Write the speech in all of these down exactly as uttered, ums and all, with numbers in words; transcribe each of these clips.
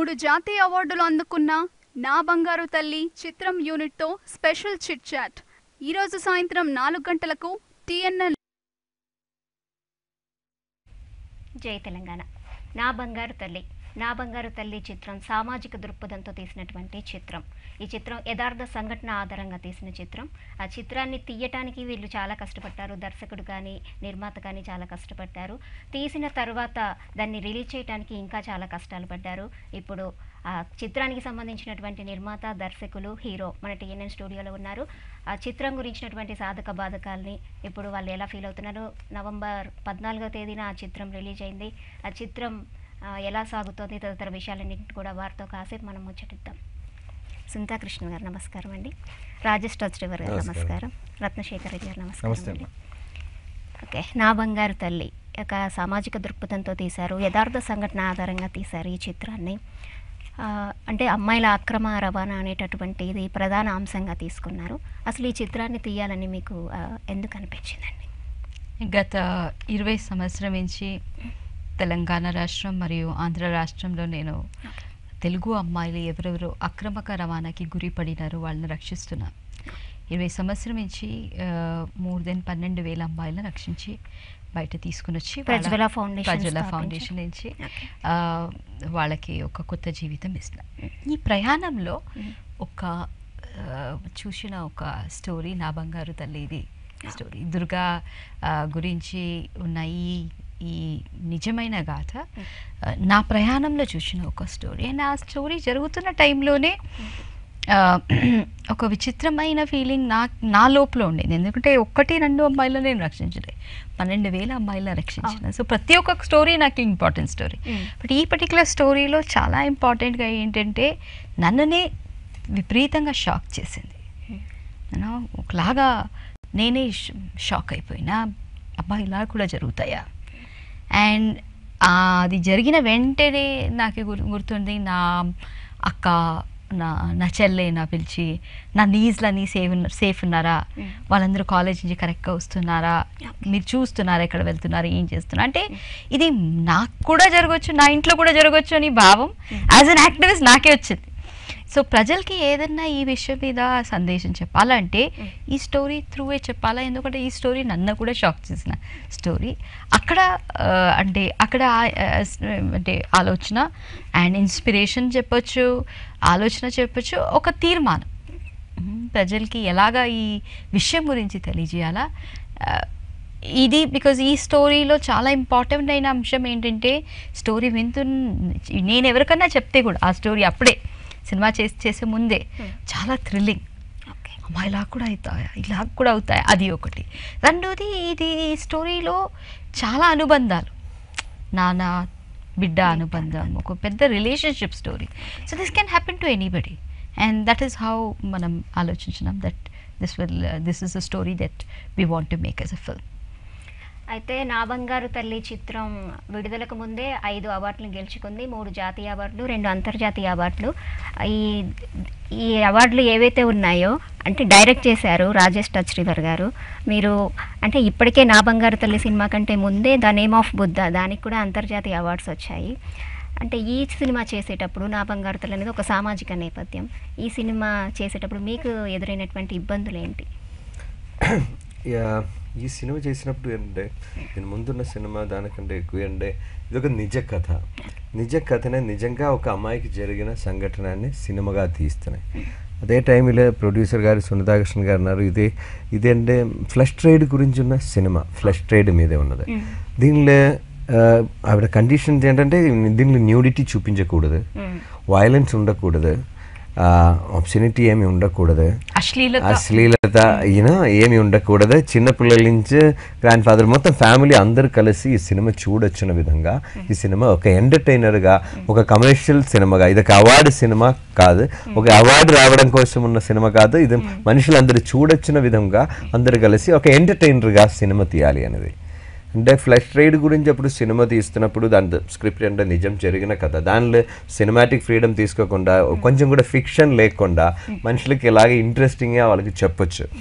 మూడు జాతీయ అవార్డులు అందుకున్న నా బంగారు తల్లి చిత్రం యూనిట్తో స్పెషల్ చిట్ చాట్ ఈరోజు సాయంత్రం నాలుగు గంటలకు టీఎన్ఎన్. జై తెలంగాణ. నా బంగారు తల్లి నా బంగారు తల్లి చిత్రం సామాజిక దృక్పథంతో తీసినటువంటి చిత్రం. ఈ చిత్రం యథార్థ సంఘటన ఆధారంగా తీసిన చిత్రం. ఆ చిత్రాన్ని తీయటానికి వీళ్ళు చాలా కష్టపడ్డారు. దర్శకుడు కానీ నిర్మాత కానీ చాలా కష్టపడ్డారు. తీసిన తర్వాత దాన్ని రిలీజ్ చేయడానికి ఇంకా చాలా కష్టాలు పడ్డారు. ఇప్పుడు ఆ చిత్రానికి సంబంధించినటువంటి నిర్మాత, దర్శకులు, హీరో మన టీఎన్ఎన్ స్టూడియోలో ఉన్నారు. ఆ చిత్రం గురించినటువంటి సాధక బాధకాలని ఇప్పుడు వాళ్ళు ఎలా ఫీల్ అవుతున్నారు. నవంబర్ పద్నాలుగో తేదీన ఆ చిత్రం రిలీజ్ అయింది. ఆ చిత్రం ఎలా సాగుతోంది తదితర విషయాలన్నింటి కూడా వారితో కాసేపు మనం ముచ్చటిద్దాం. సునీతా కృష్ణ గారు నమస్కారం అండి. రాజేష్ టచ్రివర్ గారు నమస్కారం. రత్నశేఖర్ రెడ్డి గారు నమస్కారం అండి. ఓకే, నా బంగారు తల్లి ఒక సామాజిక దృక్పథంతో తీశారు. యథార్థ సంఘటన ఆధారంగా తీశారు ఈ చిత్రాన్ని. అంటే అమ్మాయిల అక్రమ రవాణా అనేటటువంటిది ప్రధాన అంశంగా తీసుకున్నారు. అసలు ఈ చిత్రాన్ని తీయాలని మీకు ఎందుకు అనిపించిందండి? గత ఇరవై సంవత్సరం నుంచి తెలంగాణ రాష్ట్రం మరియు ఆంధ్ర రాష్ట్రంలో నేను తెలుగు అమ్మాయిలు ఎవరెవరు అక్రమక రవాణాకి గురి పడినారో వాళ్ళని రక్షిస్తున్నాను. ఇరవై సంవత్సరం నుంచి మోర్ దెన్ పన్నెండు వేల అమ్మాయిలను రక్షించి బయట తీసుకుని వచ్చి ప్రజల ప్రజల ఫౌండేషన్ నుంచి వాళ్ళకి ఒక కొత్త జీవితం ఇస్తున్నాం. ఈ ప్రయాణంలో ఒక చూసిన ఒక స్టోరీ నా బంగారు తల్లి. ఇది స్టోరీ దుర్గా గురించి ఉన్న ఈ ఈ నిజమైన గాథ నా ప్రయాణంలో చూసిన ఒక స్టోరీ. అండ్ ఆ స్టోరీ జరుగుతున్న టైంలోనే ఒక విచిత్రమైన ఫీలింగ్ నా నా లోపల ఉండేది. ఎందుకంటే ఒక్కటి రెండు అమ్మాయిలను నేను రక్షించలే, పన్నెండు వేల అమ్మాయిలను రక్షించిన. సో ప్రతి ఒక్క స్టోరీ నాకు ఇంపార్టెంట్ స్టోరీ. బట్ ఈ పర్టికులర్ స్టోరీలో చాలా ఇంపార్టెంట్గా ఏంటంటే నన్ననే విపరీతంగా షాక్ చేసింది. నేను ఒకలాగా నేనే షాక్ అయిపోయినా, అబ్బా ఇలా కూడా జరుగుతాయా. అండ్ అది జరిగిన వెంటనే నాకు గుర్తుంది, నా అక్క నా నా చెల్లె నా పిలిచి నా నీజ్లని సేఫ్ సేఫ్ ఉన్నారా, వాళ్ళందరూ కాలేజ్ నుంచి కరెక్ట్గా వస్తున్నారా, మీరు చూస్తున్నారా ఎక్కడ వెళ్తున్నారా, ఏం చేస్తున్నారు. అంటే ఇది నాకు కూడా జరగవచ్చు, నా ఇంట్లో కూడా జరగవచ్చు అని భావం యాజ్ అన్ యాక్టివిస్ట్ నాకే వచ్చింది. సో ప్రజలకి ఏదన్నా ఈ విషయం మీద సందేశం చెప్పాలంటే ఈ స్టోరీ త్రూవే చెప్పాలా. ఎందుకంటే ఈ స్టోరీ నన్ను కూడా షాక్ చేసిన స్టోరీ. అక్కడ అంటే అక్కడ అంటే ఆలోచన అండ్ ఇన్స్పిరేషన్ చెప్పొచ్చు, ఆలోచన చెప్పొచ్చు, ఒక తీర్మానం ప్రజలకి ఎలాగా ఈ విషయం గురించి తెలియజేయాలా ఇది. బికాజ్ ఈ స్టోరీలో చాలా ఇంపార్టెంట్ అయిన అంశం ఏంటంటే స్టోరీ వింటు నేను ఎవరికన్నా చెప్తే కూడా ఆ స్టోరీ అప్పుడే సినిమా చేసి చేసే ముందే చాలా థ్రిల్లింగ్, అమ్మా ఇలా కూడా అవుతాయా, ఇలా కూడా అవుతాయా, అది ఒకటి. రెండోది ఇది ఈ స్టోరీలో చాలా అనుబంధాలు, నాన్న బిడ్డ అనుబంధం, ఒక పెద్ద relationship story. So this can happen to anybody and that is how మనం ఆలోచించినాం that this will this is a story that we want to make as a film. అయితే నా బంగారు తల్లి చిత్రం విడుదలకు ముందే ఐదు అవార్డులు గెలుచుకుంది. మూడు జాతీయ అవార్డులు, రెండు అంతర్జాతీయ అవార్డులు. ఈ ఈ అవార్డులు ఏవైతే ఉన్నాయో అంటే డైరెక్ట్ చేశారు రాజేష్ టచ్రివర్ గారు. మీరు అంటే ఇప్పటికే నా బంగారు తల్లి సినిమా కంటే ముందే ద నేమ్ ఆఫ్ బుద్ధ దానికి కూడా అంతర్జాతీయ అవార్డ్స్ వచ్చాయి. అంటే ఈ సినిమా చేసేటప్పుడు నా బంగారు తల్లి అనేది ఒక సామాజిక నేపథ్యం. ఈ సినిమా చేసేటప్పుడు మీకు ఎదురైనటువంటి ఇబ్బందులు ఏంటి? ఈ సినిమా చేసినప్పుడు ఏంటంటే నేను ముందున్న సినిమా దానికంటే ఎక్కువ ఏంటంటే ఇది ఒక నిజ కథ. నిజ కథనే నిజంగా ఒక అమ్మాయికి జరిగిన సంఘటనని సినిమాగా తీస్తున్నాయి. అదే టైంలో ప్రొడ్యూసర్ గారు సునీతా కృష్ణ గారు అన్నారు ఇది ఇదేంటే ఫ్లష్ ట్రేడ్ గురించి ఉన్న సినిమా, ఫ్లష్ ట్రేడ్ మీదే ఉన్నది. దీనిలో ఆవిడ కండిషన్స్ ఏంటంటే దీనిలో న్యూడిటీ చూపించకూడదు, వైలెన్స్ ఉండకూడదు, ఆప్షనిటీ ఏమి ఉండకూడదు, అశ్లీలత ఈయన ఏమి ఉండకూడదు. చిన్నపిల్లల నుంచి గ్రాండ్ ఫాదర్ మొత్తం ఫ్యామిలీ అందరు కలిసి ఈ సినిమా చూడొచ్చిన విధంగా ఈ సినిమా ఒక ఎంటర్టైనర్గా, ఒక కమర్షియల్ సినిమాగా, ఇది ఒక అవార్డు సినిమా కాదు, ఒక అవార్డు రావడం కోసం ఉన్న సినిమా కాదు, ఇది మనుషులందరూ చూడొచ్చిన విధంగా అందరు కలిసి ఒక ఎంటర్టైనర్గా సినిమా తీయాలి అనేది. అంటే ఫ్లష్ ట్రేడ్ గురించి అప్పుడు సినిమా తీస్తున్నప్పుడు దాని స్క్రిప్ట్ అంటే నిజం జరిగిన కథ, దానిలో సినిమాటిక్ ఫ్రీడమ్ తీసుకోకుండా కొంచెం కూడా ఫిక్షన్ లేకుండా మనుషులకి ఇలాగే ఇంట్రెస్టింగ్గా వాళ్ళకి చెప్పొచ్చు.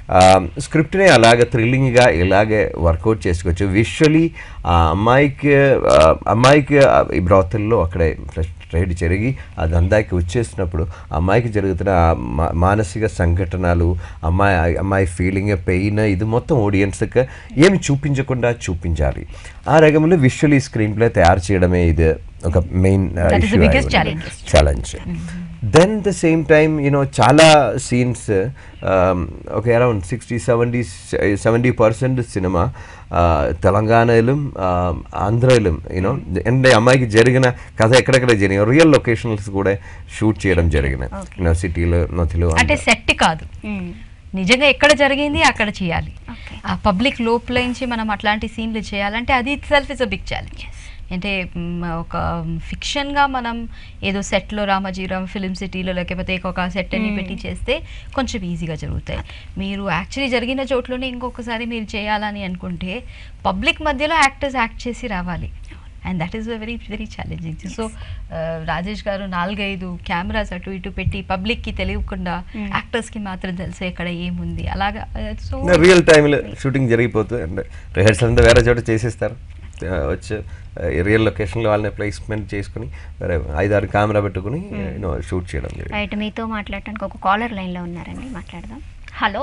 స్క్రిప్ట్ని అలాగే థ్రిల్లింగ్గా ఇలాగే వర్కౌట్ చేసుకోవచ్చు. విజువలీ ఆ అమ్మాయికి అమ్మాయికి ఈ బ్రాతల్లో అక్కడే రైడ్ జరిగి అది అందాకి వచ్చేసినప్పుడు అమ్మాయికి జరుగుతున్న మానసిక సంఘటనలు, అమ్మాయి అమ్మాయి ఫీలింగ్, పెయిన్, ఇది మొత్తం ఆడియన్స్కి ఏమి చూపించకుండా చూపించాలి. ఆ రకంలో విజువలీ స్క్రీన్ ప్లే తయారు చేయడమే ఇది ఒక main challenge. Then the same time you know చాలా సీన్స్ ఒక around sixty seventy seventy percent cinema తెలంగాణలో ఆంధ్రలో యూనో అంటే అమ్మాయికి జరిగిన కథ ఎక్కడెక్కడ జరిగిన రియల్ లొకేషన్స్ కూడా షూట్ చేయడం జరిగిన యూనో సిటీలో నదిలో. అంటే సెట్ కాదు, నిజంగా ఎక్కడ జరిగింది అక్కడ చేయాలి. ఆ పబ్లిక్ లోపల నుంచి మనం అట్లాంటి సీన్లు చేయాలంటే అది itself is a big challenge. అంటే ఒక ఫిక్షన్గా మనం ఏదో సెట్లో రామజీరామ్ ఫిలిం సిటీలో లేకపోతే ఒక సెట్ అని పెట్టి చేస్తే కొంచెం ఈజీగా జరుగుతాయి. మీరు యాక్చువల్లీ జరిగిన చోట్లోనే ఇంకొకసారి మీరు చేయాలని అనుకుంటే పబ్లిక్ మధ్యలో యాక్టర్స్ యాక్ట్ చేసి రావాలి. And that is a very very challenging. So Rajesh గారు నాలుగైదు కెమెరాస్ అటు ఇటు పెట్టి పబ్లిక్కి తెలియకుండా యాక్టర్స్కి మాత్రం తెలుసు ఎక్కడ ఏముంది అలాగా. సో రియల్ టైంలో షూటింగ్ జరిగిపోతుంది అండ్ రిహర్సల్ అంతా వేరే చోట చేసేస్తారు. వచ్చి రియల్ లొకేషన్లో వాళ్ళని ప్లేస్మెంట్ చేసుకుని వేరే ఐదారు కెమెరా పెట్టుకుని యూనో షూట్ చేయడం జరిగింది. రైట్, మీతో మాట్లాడటానికి ఒక కాలర్ లైన్లో ఉన్నారండి, మాట్లాడదాం. Hello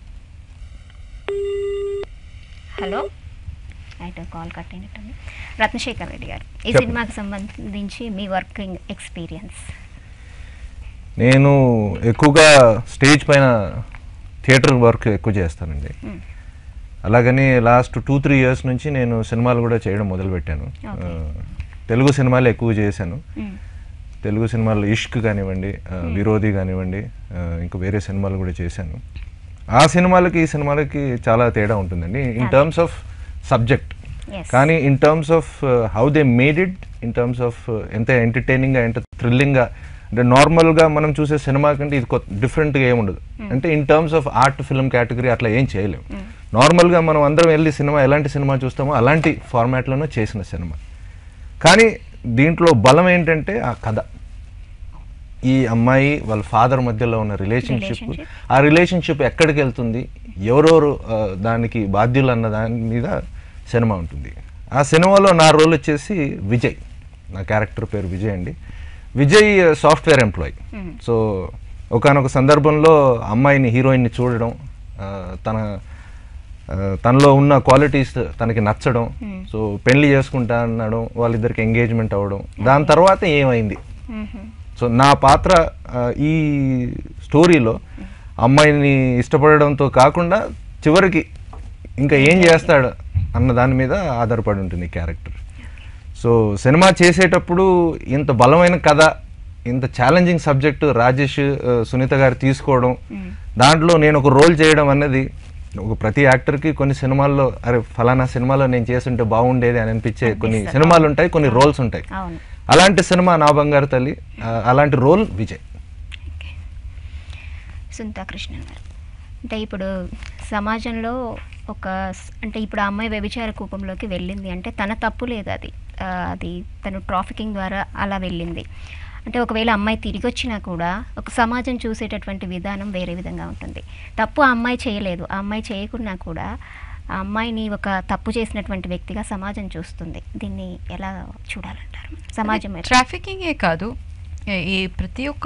hello right, call cut అయినట్టుంది. రత్నశేఖర్ రెడ్డి గారు, ఈ సినిమాకి సంబంధించి మీ వర్కింగ్ ఎక్స్పీరియన్స్? నేను ఎక్కువగా స్టేజ్ పైన థియేటర్ వర్క్ ఎక్కువ చేస్తానండి. అలాగని లాస్ట్ టూ త్రీ ఇయర్స్ నుంచి నేను సినిమాలు కూడా చేయడం మొదలుపెట్టాను. తెలుగు సినిమాలు ఎక్కువ చేశాను. తెలుగు సినిమాలు ఇష్క్ కానివ్వండి, విరోధి కానివ్వండి, ఇంకా వేరే సినిమాలు కూడా చేశాను. ఆ సినిమాలకి ఈ సినిమాలకి చాలా తేడా ఉంటుందండి ఇన్ టర్మ్స్ ఆఫ్ సబ్జెక్ట్. కానీ in terms of how they made it, in terms of ఎంత ఎంటర్టైనింగ్గా ఎంత థ్రిల్లింగ్గా, అంటే నార్మల్గా మనం చూసే సినిమా కంటే ఇది డిఫరెంట్గా ఏముండదు. అంటే in terms of art film category అట్లా ఏం చేయలేము. నార్మల్గా మనం అందరం వెళ్ళి సినిమా ఎలాంటి సినిమా చూస్తామో అలాంటి ఫార్మాట్లోనే చేసిన సినిమా. కానీ దీంట్లో బలం ఏంటంటే ఆ కథ, ఈ అమ్మాయి వాళ్ళ ఫాదర్ మధ్యలో ఉన్న రిలేషన్షిప్, ఆ రిలేషన్షిప్ ఎక్కడికి వెళ్తుంది, ఎవరెవరు దానికి బాధ్యులు అన్న దాని మీద సినిమా ఉంటుంది. ఆ సినిమాలో నా రోల్ వచ్చేసి విజయ్, నా క్యారెక్టర్ పేరు విజయ్ అండి. Vijay software employee. సో ఒకానొక సందర్భంలో అమ్మాయిని హీరోయిన్ని చూడడం, తన తనలో ఉన్న క్వాలిటీస్ తనకి నచ్చడం, సో పెళ్లి చేసుకుంటా అనడం, వాళ్ళిద్దరికి ఎంగేజ్మెంట్ అవ్వడం. దాని తర్వాత ఏమైంది, సో నా పాత్ర ఈ స్టోరీలో అమ్మాయిని ఇష్టపడడంతో కాకుండా చివరికి ఇంకా ఏం చేస్తాడు అన్న దాని మీద ఆధారపడి ఉంటుంది ఈ క్యారెక్టర్. సో సినిమా చేసేటప్పుడు ఇంత బలమైన కథ, ఇంత ఛాలెంజింగ్ సబ్జెక్టు రాజేష్ సునీత గారు తీసుకోవడం, దాంట్లో నేను ఒక రోల్ చేయడం అన్నది ఒక ప్రతి యాక్టర్కి కొన్ని సినిమాల్లో అరే ఫలానా సినిమాలో నేను చేస్తుంటే బాగుండేది అని అనిపించే కొన్ని సినిమాలు ఉంటాయి, కొన్ని రోల్స్ ఉంటాయి. అలాంటి సినిమా నా బంగారు తల్లి, అలాంటి రోల్ విజయ్. సునీత కృష్ణ గారు, అంటే ఇప్పుడు సమాజంలో ఒక అంటే ఇప్పుడు ఆ అమ్మాయి వ్యభిచార కూపంలోకి వెళ్ళింది అంటే తన తప్పు లేదు, అది అది తను ట్రాఫికింగ్ ద్వారా అలా వెళ్ళింది. అంటే ఒకవేళ అమ్మాయి తిరిగి వచ్చినా కూడా ఒక సమాజం చూసేటటువంటి విధానం వేరే విధంగా ఉంటుంది. తప్పు ఆ అమ్మాయి చేయలేదు, ఆ అమ్మాయి చేయకున్నా కూడా ఆ అమ్మాయిని ఒక తప్పు చేసినటువంటి వ్యక్తిగా సమాజం చూస్తుంది. దీన్ని ఎలా చూడాలంటారు? సమాజం ట్రాఫికింగే కాదు, ఈ ప్రతి ఒక్క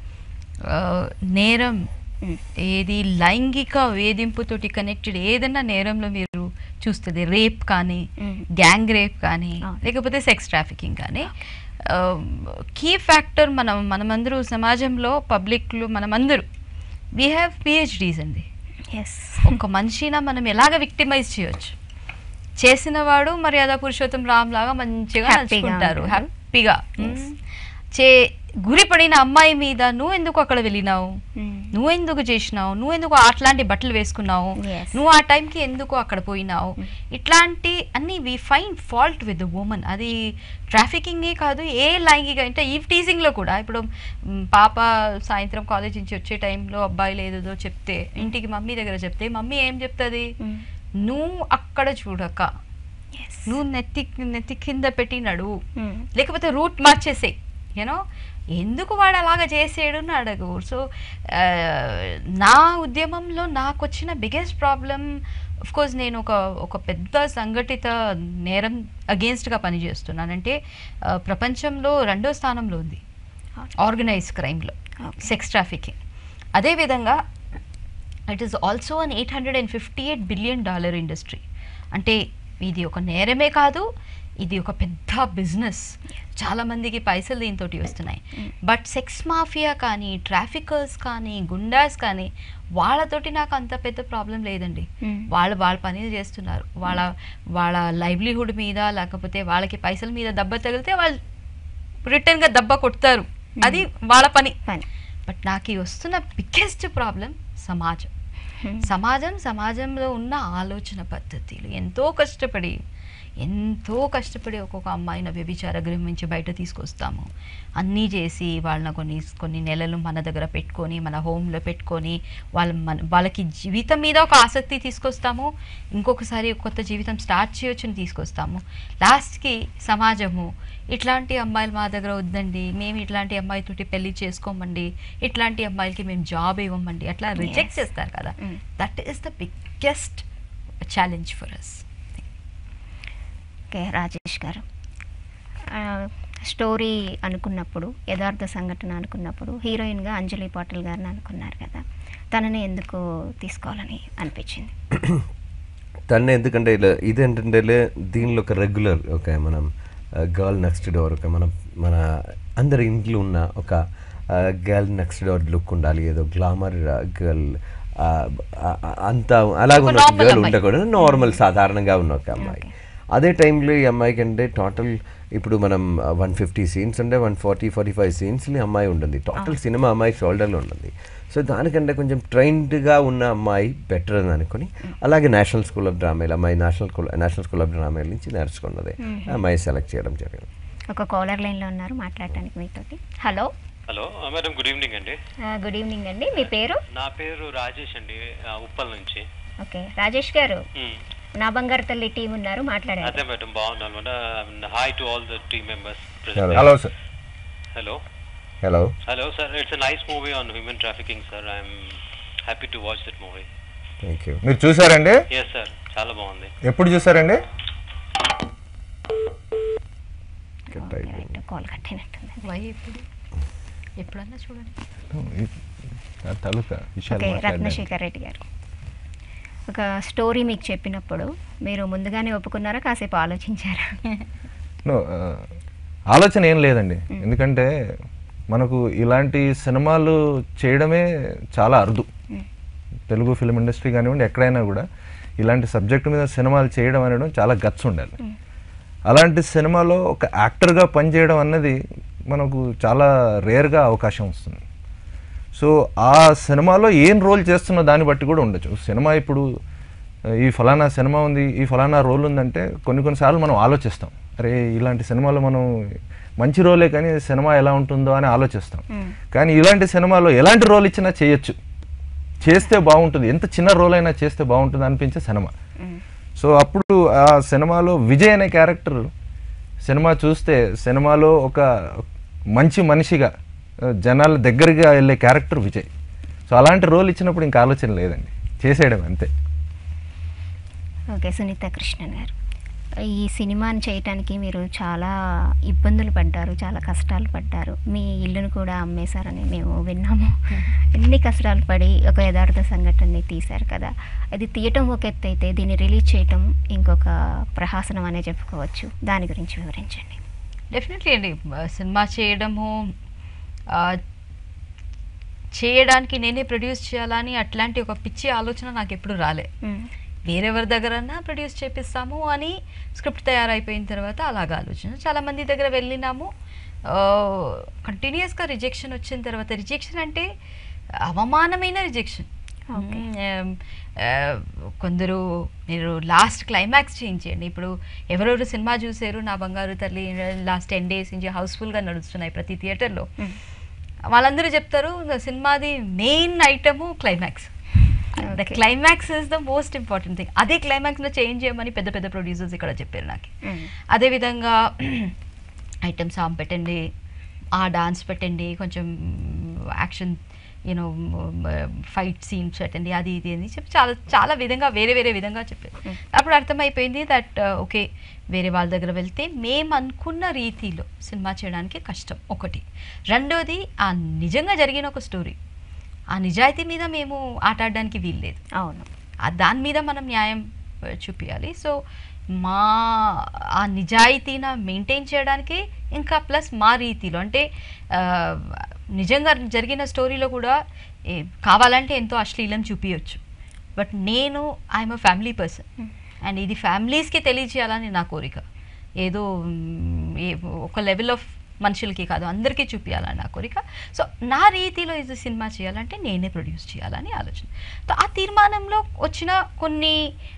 నేరం ఏది లైంగిక వేధింపుతోటి కనెక్టెడ్ ఏదన్నా నేరంలో మీరు చూస్తుంది, రేప్ కానీ, గ్యాంగ్ రేప్ కానీ, లేకపోతే సెక్స్ ట్రాఫికింగ్ కానీ, కీ ఫ్యాక్టర్ మనం మనమందరూ సమాజంలో పబ్లిక్లో మనమందరూ వీ హ్యావ్ పిహెచ్డీస్ అండి. ఒక మనిషిని మనం ఎలాగ విక్టిమైజ్ చేయొచ్చు, చేసిన వాడు మర్యాద పురుషోత్తం రామ్ లాగా మంచిగా నడుచుకుంటారు హ్యాపీగా. చే గురిపడిన అమ్మాయి మీద నువ్వు ఎందుకు అక్కడ వెళ్ళినావు, నువ్వు ఎందుకు చేసినావు, నువ్వు ఎందుకు అట్లాంటి బట్టలు వేసుకున్నావు, నువ్వు ఆ టైంకి ఎందుకు అక్కడ పోయినావు, ఇట్లాంటి అన్ని we find fault with the women. అది ట్రాఫికింగే కాదు, ఏ లైంగిక అంటే ఈవ్ టీజింగ్లో కూడా. ఇప్పుడు పాప సాయంత్రం కాలేజ్ నుంచి వచ్చే టైంలో అబ్బాయిలు ఏదేదో చెప్తే ఇంటికి మమ్మీ దగ్గర చెప్తే మమ్మీ ఏం చెప్తుంది, నువ్వు అక్కడ చూడక నువ్వు నెత్తి నెత్తి కింద పెట్టి నడువు, లేకపోతే రూట్ మార్చేసే, యూనో ఎందుకు వాడు అలాగ చేసాడు అని అడగు. సో నా ఉద్యమంలో నాకు వచ్చిన బిగ్గెస్ట్ ప్రాబ్లం కోర్స్ నేను ఒక ఒక పెద్ద సంఘటిత నేరం అగేన్స్ట్గా పనిచేస్తున్నానంటే ప్రపంచంలో రెండో స్థానంలో ఉంది ఆర్గనైజ్ క్రైమ్లో సెక్స్ ట్రాఫికింగ్. అదేవిధంగా it is also an eight hundred and fifty eight billion dollar industry. అంటే ఇది ఒక నేరమే కాదు, ఇది ఒక పెద్ద బిజినెస్, చాలామందికి పైసలు దీంతో వస్తున్నాయి. బట్ సెక్స్ మాఫియా కానీ ట్రాఫికర్స్ కానీ గుండాస్ కానీ వాళ్ళతోటి నాకు అంత పెద్ద ప్రాబ్లం లేదండి. వాళ్ళు వాళ్ళ పనులు చేస్తున్నారు, వాళ్ళ వాళ్ళ లైవ్లీహుడ్ మీద లేకపోతే వాళ్ళకి పైసల మీద దెబ్బ తగిలితే వాళ్ళు రిటర్న్గా దెబ్బ కొడతారు, అది వాళ్ళ పని. బట్ నాకు వస్తున్న బిగ్గెస్ట్ ప్రాబ్లం సమాజం. సమాజం సమాజంలో ఉన్న ఆలోచన పద్ధతులు ఎంతో కష్టపడి ఎంతో కష్టపడి ఒక్కొక్క అమ్మాయిని వ్యభిచార గృహం నుంచి బయట తీసుకొస్తాము, అన్నీ చేసి వాళ్ళని కొన్ని కొన్ని నెలలు మన దగ్గర పెట్టుకొని మన హోమ్లో పెట్టుకొని వాళ్ళ మన వాళ్ళకి జీవితం మీద ఒక ఆసక్తి తీసుకొస్తాము, ఇంకొకసారి కొత్త జీవితం స్టార్ట్ చేయొచ్చని తీసుకొస్తాము. లాస్ట్కి సమాజము ఇట్లాంటి అమ్మాయిలు మా దగ్గర వద్దండి, మేము ఇట్లాంటి అమ్మాయితోటి పెళ్లి చేసుకోమండి, ఇట్లాంటి అమ్మాయిలకి మేము జాబ్ ఇవ్వమండి, అట్లా రిజెక్ట్ చేస్తారు కదా. That is the biggest challenge for us. Okay Rajesh గారు, స్టోరీ అనుకున్నప్పుడు యథార్థ సంఘటన అనుకున్నప్పుడు హీరోయిన్గా అంజలి పాటిల్ గారిని అనుకున్నారు కదా, తనని ఎందుకు తీసుకోవాలని అనిపించింది? తను ఎందుకంటే ఇలా ఇదేంటంటే దీనిలో ఒక రెగ్యులర్ ఒక మనం గర్ల్ నెక్స్ట్ డోర్, ఒక మన మన అందరి ఇంట్లో ఉన్న ఒక గర్ల్ నెక్స్ట్ డోర్ లుక్ ఉండాలి, ఏదో గ్లామర్ గర్ల్ అంత అలాగ ఉన్న గర్ల్ ఉండకూడదు, నార్మల్ సాధారణంగా ఉన్న ఒక అమ్మాయి. అదే టైంలో ఈ అమ్మాయికి అంటే టోటల్ ఇప్పుడు మనం వన్ ఫిఫ్టీ సీన్స్ ఉంటే వన్ ఫార్టీ ఫార్టీ ఫైవ్ సీన్స్ని అమ్మాయి ఉంటుంది, టోటల్ సినిమా అమ్మాయి షోల్డర్లో ఉంటుంది. సో దానికంటే కొంచెం ట్రైన్డ్గా ఉన్న అమ్మాయి బెటర్ అని అనుకుని అలాగే నేషనల్ స్కూల్ ఆఫ్ డ్రామాలు అమ్మాయి national school national school of డ్రామాల నుంచి నేర్చుకున్నది అమ్మాయి సెలెక్ట్ చేయడం జరిగింది. ఒక కాలర్ లైన్లో ఉన్నారు మాట్లాడటానికి మీతోటి. Hello hello madam, good evening అండి. గుడ్ ఈవినింగ్ అండి, మీ పేరు? నా పేరు రాజేష్ అండి, ఉప్పల్ నుంచి. ఓకే రాజేష్ గారు, నా బంగారు తల్లి టీం ఉన్నారు, మాట్లాడండి. అదే మేడం, బాగున్నాను. Hi to all the team members. Hello sir. Hello hello hello sir, it's a nice movie on human trafficking sir. I'm happy to watch that movie. Thank you. మీరు చూసారండి? ఎస్ సార్, చాలా బాగుంది. ఎప్పుడు చూసారండి? Call కట్టినట్టుంది. Why ఇప్పుడు ఎప్పుడన్నా చూడండి. Okay Ratnasekhar Reddy గారు, ఒక స్టోరీ మీకు చెప్పినప్పుడు మీరు ముందుగానే ఒప్పుకున్నారా, కాసేపు ఆలోచించారా? ఆలోచన ఏం లేదండి, ఎందుకంటే మనకు ఇలాంటి సినిమాలు చేయడమే చాలా అరుదు. తెలుగు ఫిల్మ్ ఇండస్ట్రీ కానివ్వండి, ఎక్కడైనా కూడా ఇలాంటి సబ్జెక్టు మీద సినిమాలు చేయడం అనేది చాలా గట్స్ ఉండాలి. అలాంటి సినిమాలో ఒక యాక్టర్గా పనిచేయడం అన్నది మనకు చాలా రేర్గా అవకాశం వస్తుంది. సో ఆ సినిమాలో ఏం రోల్ చేస్తున్న దాన్ని బట్టి కూడా ఉండొచ్చు. సినిమా ఇప్పుడు ఈ ఫలానా సినిమా ఉంది, ఈ ఫలానా రోల్ ఉందంటే కొన్ని కొన్నిసార్లు మనం ఆలోచిస్తాం, అరే ఇలాంటి సినిమాలో మనం మంచి రోలే కానీ సినిమా ఎలా ఉంటుందో అని ఆలోచిస్తాం. కానీ ఇలాంటి సినిమాలో ఎలాంటి రోల్ ఇచ్చినా చేయొచ్చు, చేస్తే బాగుంటుంది, ఎంత చిన్న రోల్ అయినా చేస్తే బాగుంటుంది అనిపించే సినిమా. సో అప్పుడు ఆ సినిమాలో విజయ్ అనే క్యారెక్టర్ సినిమా చూస్తే సినిమాలో ఒక మంచి మనిషిగా జనాల దగ్గరగా వెళ్ళే క్యారెక్టర్ విజయ్. సో అలాంటి రోల్ ఇచ్చినప్పుడు ఇంకా ఆలోచన లేదండి, చేసేయడం అంతే. ఓకే సునీత కృష్ణన్ గారు, ఈ సినిమాని చేయటానికి మీరు చాలా ఇబ్బందులు పడ్డారు, చాలా కష్టాలు పడ్డారు, మీ ఇల్లును కూడా అమ్మేశారని మేము విన్నాము. ఎన్ని కష్టాలు పడి ఒక యథార్థ సంఘటనని తీశారు కదా, అది తీయటం ఒక ఎత్తు అయితే దీన్ని రిలీజ్ చేయటం ఇంకొక ప్రహాసనం అనే చెప్పుకోవచ్చు. దాని గురించి వివరించండి. డెఫినెట్లీ అండి, సినిమా చేయడము చేయడానికి నేనే ప్రొడ్యూస్ చేయాలని అట్లాంటి ఒక పిచ్చి ఆలోచన నాకు ఎప్పుడు రాలే. వేరెవరి దగ్గరన్నా ప్రొడ్యూస్ చేపిస్తాము అని స్క్రిప్ట్ తయారైపోయిన తర్వాత అలాగ ఆలోచన. చాలామంది దగ్గర వెళ్ళినాము, కంటిన్యూస్గా రిజెక్షన్ వచ్చిన తర్వాత, రిజెక్షన్ అంటే అవమానమైన రిజెక్షన్. కొందరు మీరు లాస్ట్ క్లైమాక్స్ చేయించండి. ఇప్పుడు ఎవరెవరు సినిమా చూసారు నా బంగారు తల్లి, లాస్ట్ టెన్ డేస్ నుంచి హౌస్ఫుల్గా నడుస్తున్నాయి ప్రతి థియేటర్లో, వాళ్ళందరూ చెప్తారు సినిమాది main item climax. The climax is the most important thing. అదే క్లైమాక్స్లో చేంజ్ చేయమని పెద్ద పెద్ద ప్రొడ్యూసర్స్ ఇక్కడ చెప్పారు నాకు. అదేవిధంగా ఐటమ్ సాంగ్ పెట్టండి, ఆ డాన్స్ పెట్టండి, కొంచెం యాక్షన్ యూనో ఫైట్ సీన్స్ పెట్టండి, అది ఇది అని చెప్పి చాలా చాలా విధంగా వేరే వేరే విధంగా చెప్పారు. అప్పుడు అర్థమైపోయింది దట్ ఓకే వేరే వాళ్ళ దగ్గర వెళ్తే మేము అనుకున్న రీతిలో సినిమా చేయడానికి కష్టం ఒకటి. రెండోది ఆ నిజంగా జరిగిన ఒక స్టోరీ, ఆ నిజాయితీ మీద మేము ఆట ఆడడానికి వీల్లేదు. అవును, దాని మీద మనం న్యాయం చూపించాలి. సో మా ఆ నిజాయితీన మెయింటైన్ చేయడానికి, ఇంకా ప్లస్ మా రీతిలో అంటే నిజంగా జరిగిన స్టోరీలో కూడా కావాలంటే ఎంతో అశ్లీలం చూపించవచ్చు, బట్ నేను I'm a family person and ఇది ఫ్యామిలీస్కి తెలియజేయాలని నా కోరిక. ఏదో ఒక లెవెల్ ఆఫ్ మనుషులకి కాదు, అందరికీ చూపించాలని నా కోరిక. సో నా రీతిలో ఇది సినిమా చేయాలంటే నేనే ప్రొడ్యూస్ చేయాలని ఆలోచన. సో ఆ తీర్మానంలో వచ్చిన కొన్ని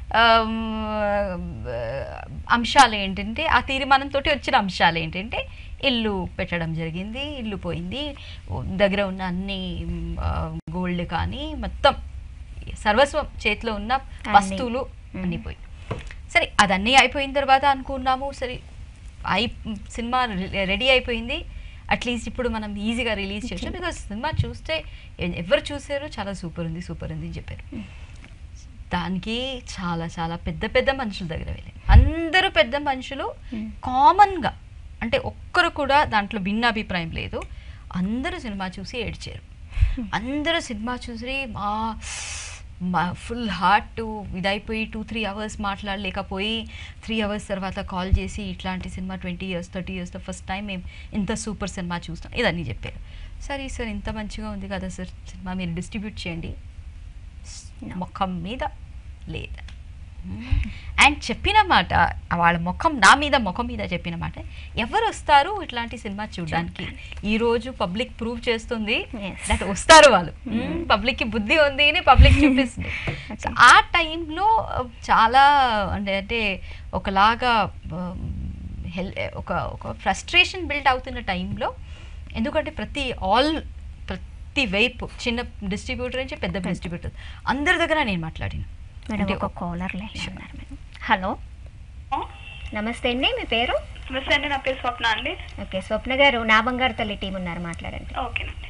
అంశాలు ఏంటంటే, ఆ తీర్మానంతో వచ్చిన అంశాలు ఏంటంటే ఇల్లు పెట్టడం జరిగింది, ఇల్లు పోయింది, దగ్గర ఉన్న అన్ని గోల్డ్ కానీ మొత్తం సర్వస్వం చేతిలో ఉన్న వస్తువులు అన్నీ పోయి. సరే అదన్నీ అయిపోయిన తర్వాత అనుకున్నాము సరే అయి సినిమా రెడీ అయిపోయింది, అట్లీస్ట్ ఇప్పుడు మనం ఈజీగా రిలీజ్ చేసాం. బికాజ్ సినిమా చూస్తే ఎవరు చూసారో చాలా సూపర్ ఉంది సూపర్ ఉంది అని చెప్పారు. దానికి చాలా చాలా పెద్ద పెద్ద మనుషుల దగ్గర వెళ్ళారు. అందరూ పెద్ద మనుషులు కామన్గా అంటే ఒక్కరు కూడా దాంట్లో భిన్న అభిప్రాయం లేదు, అందరూ సినిమా చూసి ఏడ్చారు. అందరూ సినిమా చూసి మా మా ఫుల్ హార్ట్ ఇదైపోయి టూ త్రీ అవర్స్ మాట్లాడలేకపోయి త్రీ అవర్స్ తర్వాత కాల్ చేసి ఇట్లాంటి సినిమా ట్వంటీ ఇయర్స్ థర్టీ ఇయర్స్లో ఫస్ట్ టైం మేము ఇంత సూపర్ సినిమా చూస్తాం ఇదన్నీ చెప్పారు. సరే సార్ ఇంత మంచిగా ఉంది కదా సార్ సినిమా మీరు డిస్ట్రిబ్యూట్ చేయండి, ముఖం మీద లేదు. అండ్ చెప్పిన మాట వాళ్ళ ముఖం నా మీద ముఖం మీద చెప్పిన మాట, ఎవరు వస్తారు ఇట్లాంటి సినిమా చూడడానికి? ఈరోజు పబ్లిక్ ప్రూవ్ చేస్తుంది దట్ వస్తారు వాళ్ళు, పబ్లిక్కి బుద్ధి ఉంది అని పబ్లిక్ చూపిస్తుంది. ఆ టైంలో చాలా అంటే అంటే ఒకలాగా హెల్ ఒక ఒక ఫ్రస్ట్రేషన్ బిల్డ్ అవుతున్న టైంలో, ఎందుకంటే ప్రతి ఆల్ ప్రతి వైపు చిన్న డిస్ట్రిబ్యూటర్ నుంచి పెద్ద డిస్ట్రిబ్యూటర్ అందరి దగ్గర నేను మాట్లాడిన. మేడం ఒక కాలర్ లైన్ ఉన్నారు మేడం. హలో నమస్తే అండి, మీ పేరు? నమస్తే అండి, నా పేరు స్వప్న అండి. ఓకే స్వప్న గారు, నా బంగారు తల్లి టీం ఉన్నారు, మాట్లాడండి. ఓకేనండి.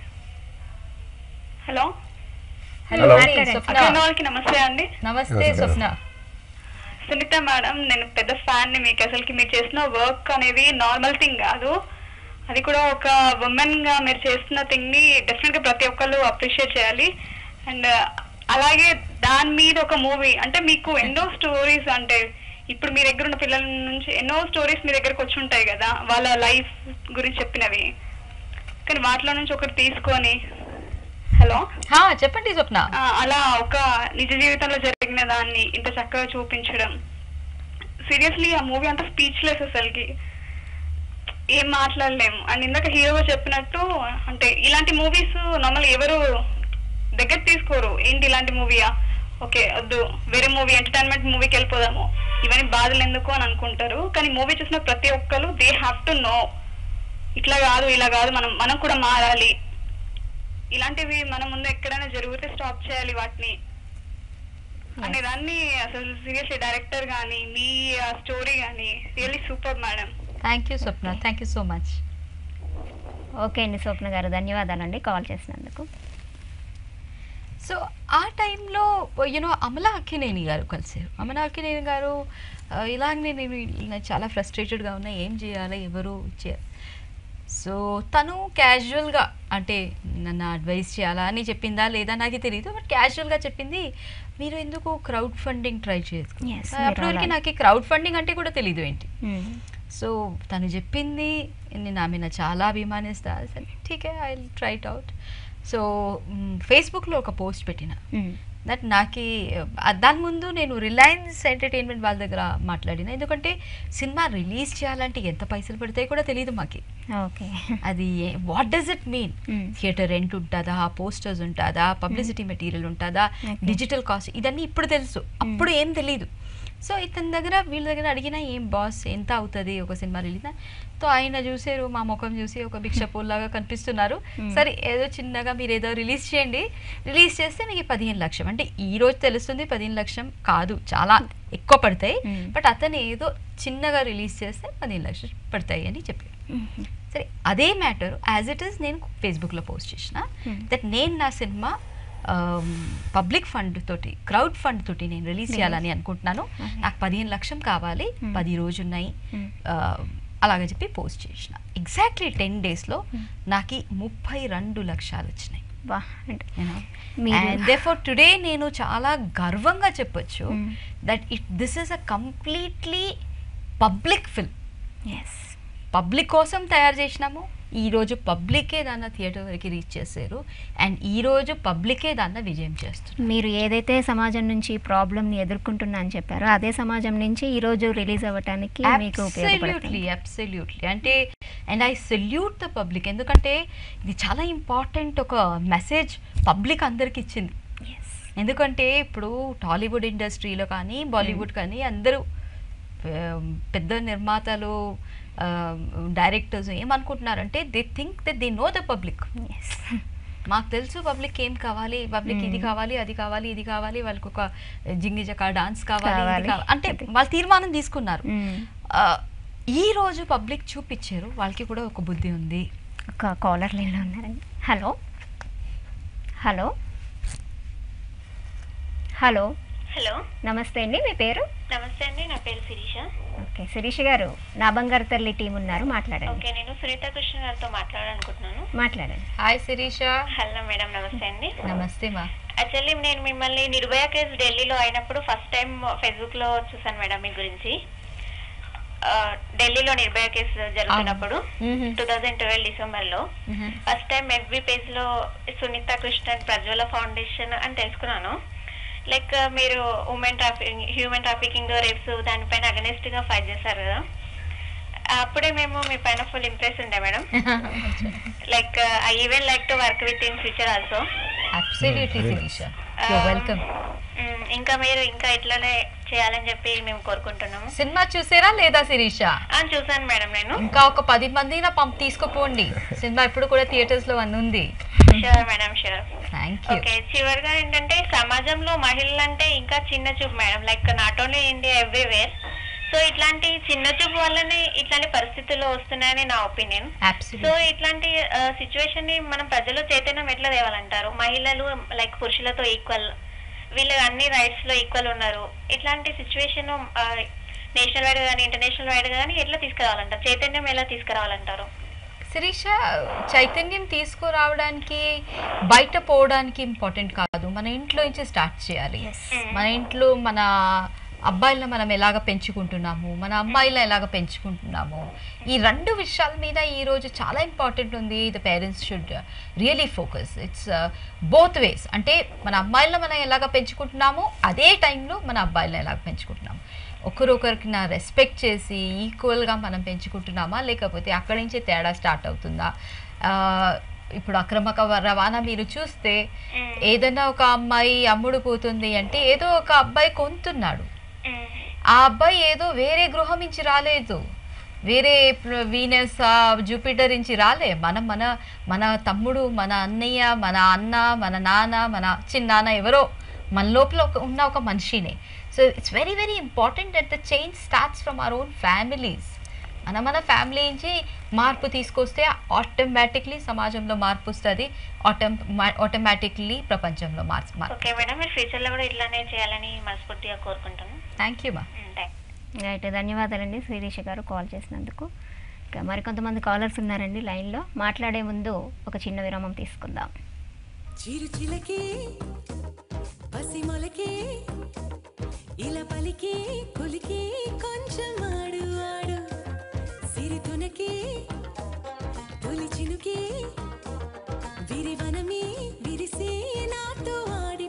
హలో హలో మాట్లాడండి. వాళ్ళకి నమస్తే అండి. నమస్తే స్వప్న. సునీత మేడం, నేను పెద్ద ఫ్యాన్ ని మీకు. అసలుకి మీరు చేసిన వర్క్ అనేది నార్మల్ థింగ్ కాదు, అది కూడా ఒక ఉమెన్ గా మీరు చేస్తున్న థింగ్ ని డెఫినెట్ గా ప్రతి ఒక్కళ్ళు అప్రిషియేట్ చేయాలి. అండ్ అలాగే దాని మీద ఒక మూవీ అంటే మీకు ఎన్నో స్టోరీస్ అంటే ఇప్పుడు మీ దగ్గర ఉన్న పిల్లల నుంచి ఎన్నో స్టోరీస్ మీ దగ్గరకు వచ్చి ఉంటాయి కదా, వాళ్ళ లైఫ్ గురించి చెప్పినవి, కానీ వాటిలో నుంచి ఒకటి తీసుకొని హలో చెప్పండి స్వప్న, అలా ఒక నిజ జీవితంలో జరిగిన దాన్ని ఇంత చక్కగా చూపించడం, సీరియస్లీ ఆ మూవీ అంతా స్పీచ్లెస్, అసలుకి ఏం మాట్లాడలేము. అండ్ ఇందాక హీరోగా చెప్పినట్టు అంటే ఇలాంటి మూవీస్ నార్మల్ ఎవరు దగ్గర తీసుకోరు, ఏంటి ఇలాంటి మూవీయా, ఓకే వద్దు వేరే మూవీ ఎంటర్టైన్మెంట్ మూవీకి వెళ్ళిపోదాము, ఇవన్నీ బాధలు ఎందుకు అని అనుకుంటారు. కానీ మూవీ చూసిన ప్రతి ఒక్కరు దే హ్యావ్ టు నో, ఇట్లా కాదు ఇలా కాదు, మనం మనం కూడా మారాలి, ఇలాంటివి మన ముందు ఎక్కడైనా జరిగితే స్టాప్ చేయాలి వాటిని అనే దాన్ని అసలు సీరియస్లీ డైరెక్టర్ కానీ మీ స్టోరీ కానీ really super madam. Thank you Swapna, thank you so much. Okay అండి స్వప్న గారు, ధన్యవాదాలండి కాల్ చేసినందుకు. సో ఆ టైంలో యూనో అమలా అక్కినేని గారు కలిసారు. అమలా అక్కినేని గారు ఇలాగనే నేను చాలా ఫ్రస్ట్రేటెడ్గా ఉన్నా, ఏం చేయాలి ఎవరు చేయాలి. సో తను క్యాజువల్గా అంటే నన్ను అడ్వైస్ చేయాలా అని చెప్పిందా లేదా నాకు తెలియదు, బట్ క్యాజువల్గా చెప్పింది మీరు ఎందుకు క్రౌడ్ ఫండింగ్ ట్రై చేయదు. అప్పటివరకు నాకు క్రౌడ్ ఫండింగ్ అంటే కూడా తెలీదు ఏంటి. సో తను చెప్పింది, నేను ఆమె చాలా అభిమానిస్తా, సరే ఠీకే I will try it out. So ఫేస్బుక్లో ఒక పోస్ట్ పెట్టిన దట్ నాకు దాని ముందు నేను రిలయన్స్ ఎంటర్టైన్మెంట్ వాళ్ళ దగ్గర మాట్లాడిన, ఎందుకంటే సినిమా రిలీజ్ చేయాలంటే ఎంత పైసలు పడతాయి కూడా తెలియదు మాకు. ఓకే అది what does it mean, theatre rent ఉంటుందా, పోస్టర్స్ ఉంటుందా, పబ్లిసిటీ మెటీరియల్ ఉంటుందా, డిజిటల్ కాస్ట్, ఇదన్నీ ఇప్పుడు తెలుసు, అప్పుడు ఏం తెలీదు. సో ఇతని దగ్గర వీళ్ళ దగ్గర అడిగినా ఏం బాస్ ఎంత అవుతుంది ఒక సినిమా రిలీజ్, సో ఆయన చూసారు మా ముఖం చూసి ఒక భిక్షపూల్లాగా కనిపిస్తున్నారు, సరే ఏదో చిన్నగా మీరు ఏదో రిలీజ్ చేయండి, రిలీజ్ చేస్తే మీకు పదిహేను లక్షం అంటే ఈ రోజు తెలుస్తుంది పదిహేను లక్షం కాదు చాలా ఎక్కువ పడతాయి, బట్ అతను ఏదో చిన్నగా రిలీజ్ చేస్తే పదిహేను లక్షలు పడతాయి అని చెప్పారు. సరే అదే మ్యాటర్ యాజ్ ఇట్ ఈస్ నేను ఫేస్బుక్లో పోస్ట్ చేసిన దట్ నేను నా సినిమా పబ్లిక్ ఫండ్ తోటి క్రౌడ్ ఫండ్ తోటి నేను రిలీజ్ చేయాలని అనుకుంటున్నాను, నాకు పదిహేను లక్షలు కావాలి, పది రోజున్నాయి అలాగే చెప్పి పోస్ట్ చేసిన. ఎగ్జాక్ట్లీ టెన్ డేస్లో నాకు ముప్పై రెండు లక్షలు వచ్చినాయి. అండ్ దేర్ఫోర్ టుడే నేను చాలా గర్వంగా చెప్పొచ్చు that it this is a completely public film. Yes, public కోసం తయారు చేసినాము, ఈరోజు పబ్లికే దాన్ని థియేటర్ వరకు రీచ్ చేశారు అండ్ ఈరోజు పబ్లికే దాన్ని విజయం చేస్తారు. మీరు ఏదైతే సమాజం నుంచి ప్రాబ్లమ్ని ఎదుర్కొంటున్నా అని చెప్పారో అదే సమాజం నుంచి ఈరోజు రిలీజ్ అవ్వడానికి మీకు అబ్సల్యూట్లీ అబ్సల్యూట్లీ అంటే and I salute the public, ఎందుకంటే ఇది చాలా ఇంపార్టెంట్ ఒక మెసేజ్ పబ్లిక్ అందరికి ఇచ్చింది. ఎందుకంటే ఇప్పుడు టాలీవుడ్ ఇండస్ట్రీలో కానీ బాలీవుడ్ కానీ అందరూ పెద్ద నిర్మాతలు డైరెక్టర్స్ ఏమనుకుంటున్నారంటే they think that they know the public. మాకు తెలుసు పబ్లిక్ ఏం కావాలి, పబ్లిక్ ఇది కావాలి అది కావాలి ఇది కావాలి, వాళ్ళకి ఒక జింగి జకా డాన్స్ కావాలి అంటే వాళ్ళు తీర్మానం తీసుకున్నారు. ఈ రోజు పబ్లిక్ చూపించారు వాళ్ళకి కూడా ఒక బుద్ధి ఉంది. ఒక కాలర్ లైన్లో ఉన్నారండి. హలో హలో హలో హలో నమస్తే అండి, మీ పేరు? నమస్తే అండి, నా పేరు శిరీష. ఓకే శిరీష గారు, నా బంగారు తల్లి టీం ఉన్నారు, మాట్లాడండి. ఓకే, నేను సునీత కృష్ణ గారితో మాట్లాడాలనుకుంటున్నాను. మాట్లాడండి. హాయ్ శిరీష. హలో మేడం, నమస్తే అండి. నమస్తే మా. యాక్చువల్లీ నేను మిమ్మల్ని నిర్భయ కేసు ఢిల్లీలో అయినప్పుడు ఫస్ట్ టైం ఫేస్బుక్ లో చూసాను మేడం మీ గురించి. ఢిల్లీలో నిర్భయ కేసు జరుగుతున్నప్పుడు టూ థౌజండ్ ట్వెల్వ్ డిసెంబర్ లో ఫస్ట్ టైం ఎఫ్బి పేజ్ లో సునీత కృష్ణ ప్రజ్వల ఫౌండేషన్ అని తెలుసుకున్నాను. లైక్ మీరు women trafficking human trafficking rapes దానిపైన అగనెస్ట్ గా ఫైట్ చేశారు కదా, అప్పుడే మేము మీ పైన ఫుల్ ఇంప్రెస్ ఉండే madam. Like I even like to work with in future also. Absolutely Sirisha, you are welcome. ఇంకా మీరు ఇంకా ఇట్లానే చేయాలని చెప్పి మేము కోరుకుంటున్నాము. సినిమా చూసారా లేదా శిరీష? చూసాను మేడం నేను. ఇంకా ఒక పది మంది పంప్ తీసుకుపోండి, సినిమా ఇప్పుడు కూడా థియేటర్స్ లో వన్ ఉంది. Sure madam, sure. Thank you. Okay, చివరిగా ఏంటంటే సమాజంలో మహిళలు అంటే ఇంకా చిన్న చూపు madam, like not only India everywhere. So ఇట్లాంటి చిన్న చూపు వల్లనే ఇట్లాంటి పరిస్థితుల్లో వస్తున్నాయని నా ఒపీనియన్. సో ఇట్లాంటి సిచ్యువేషన్ ని మనం ప్రజలు చైతన్యం ఎట్లా తేవాలంటారు? మహిళలు లైక్ పురుషులతో ఈక్వల్, వీళ్ళు అన్ని రైట్స్ లో ఈక్వల్ ఉన్నారు. ఇట్లాంటి సిచ్యువేషన్ నేషనల్ వైడ్ కానీ ఇంటర్నేషనల్ వైడ్ కానీ ఎట్లా తీసుకురావాలంటారు? చైతన్యం ఎలా తీసుకురావాలంటారు? శిరీష, చైతన్యం తీసుకురావడానికి బయట పోవడానికి ఇంపార్టెంట్ కాదు, మన ఇంట్లో నుంచి స్టార్ట్ చేయాలి. మన ఇంట్లో మన అబ్బాయిలను మనం ఎలాగ పెంచుకుంటున్నాము, మన అమ్మాయిలను ఎలాగ పెంచుకుంటున్నాము, ఈ రెండు విషయాల మీద ఈరోజు చాలా ఇంపార్టెంట్ ఉంది. The parents should really focus. It's both ways. అంటే మన అమ్మాయిలను మనం ఎలాగ పెంచుకుంటున్నామో అదే టైంలో మన అబ్బాయిలను ఎలాగ పెంచుకుంటున్నాము, ఒకరొకరికి నా రెస్పెక్ట్ చేసి ఈక్వల్గా మనం పెంచుకుంటున్నామా, లేకపోతే అక్కడి నుంచే తేడా స్టార్ట్ అవుతుందా? ఇప్పుడు అక్రమక రవాణా మీరు చూస్తే ఏదైనా ఒక అమ్మాయి అమ్ముడు పోతుంది అంటే ఏదో ఒక అబ్బాయి కొంటున్నాడు, ఆ అబ్బాయి ఏదో వేరే గృహం నుంచి రాలేదు, వేరే వీనస్ జూపిటర్ నుంచి రాలే. మనం మన మన తమ్ముడు, మన అన్నయ్య, మన అన్న, మన నాన్న, మన చిన్నాన్న ఎవరో మన లోపల ఉన్న ఒక మనిషినే. So it's very very important that the change starts from our own families. మన మన ఫ్యామిలీ నుంచి మార్పు తీసుకొస్తే ఆటోమేటిక్లీ సమాజంలో మార్పు వస్తుంది, ఆటోమేటిక్లీ ప్రపంచంలో మార్పు. ఓకే మేడం, మీరు ఫ్యూచర్లో కూడా ఇట్లానే చేయాలని మనస్ఫూర్తిగా కోరుకుంటాను. థ్యాంక్ యూ మా. రైట్, ధన్యవాదాలండి శిరీష గారు కాల్ చేసినందుకు. ఇంకా మరికొంతమంది కాలర్స్ ఉన్నారండి లైన్లో. మాట్లాడే ముందు ఒక చిన్న విరామం తీసుకుందాం. చిరుచిలకి పసిమొలకి ఇలా పలికి కులికి కొంచెం ఆడు ఆడు సిరితునకి తొలి చినుకి విరివనమి విరిసి నాతో ఆడు.